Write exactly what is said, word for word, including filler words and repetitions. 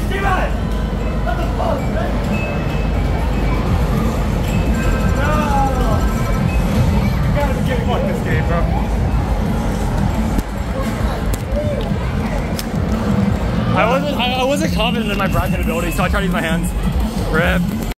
Steven! What the fuck, man? No! You gotta be kidding me. Fuck this game, bro. I wasn't, I, I wasn't confident in my bracket ability, so I tried to use my hands. Rip.